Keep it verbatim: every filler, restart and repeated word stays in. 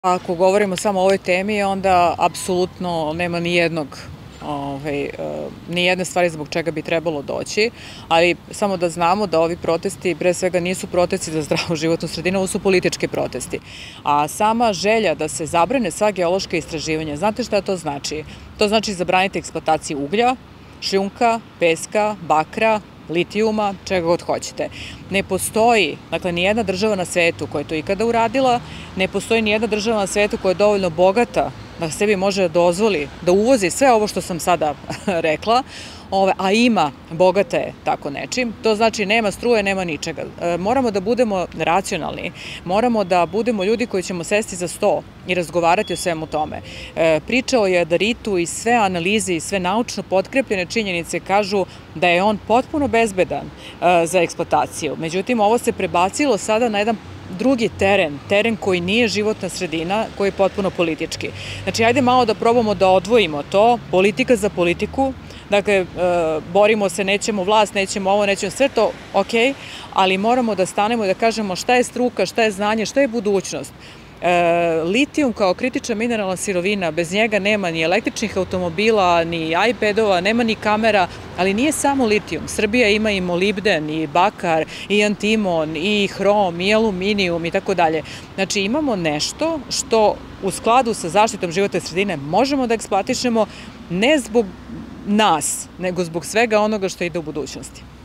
Ako govorimo samo o ovoj temi, onda apsolutno nema ni jednog Ovaj, ni jedne stvari zbog čega bi trebalo doći, ali samo da znamo da ovi protesti pre svega nisu protesti za zdravu životnu sredinu, ovo su politički protesti. A sama želja da se zabrane sva geološka istraživanja, znate šta to znači? To znači zabraniti eksploataciju uglja, šljunka, peska, bakra, litijuma, čega god hoćete. Ne postoji, dakle, ni jedna država na svetu koja je to ikada uradila, ne postoji ni jedna država na svetu koja je dovoljno bogata da sebi može da dozvoli da uvozi sve ovo što sam sada rekla, a ima, bogata je tako nečim, to znači nema struje, nema ničega. Moramo da budemo racionalni, moramo da budemo ljudi koji ćemo sesti za sto i razgovarati o svemu tome. Priča o jadaritu i sve analize i sve naučno potkrepljene činjenice kažu da je on potpuno bezbedan za eksploataciju. Međutim, ovo se prebacilo sada na jedan drugi teren, teren koji nije životna sredina, koji je potpuno politički. Znači, ajde malo da probamo da odvojimo to, politika za politiku, dakle, borimo se, nećemo vlast, nećemo ovo, nećemo sve to, ok, ali moramo da stanemo i da kažemo šta je struka, šta je znanje, šta je budućnost. Litijum kao kritična mineralna sirovina, bez njega nema ni električnih automobila, ni iPadova, nema ni kamera, ali nije samo litijum. Srbija ima i molibden, i bakar, i antimon, i hrom, i aluminijum i tako dalje. Znači, imamo nešto što u skladu sa zaštitom životne sredine možemo da eksploatišemo ne zbog nas, nego zbog svega onoga što ide u budućnosti.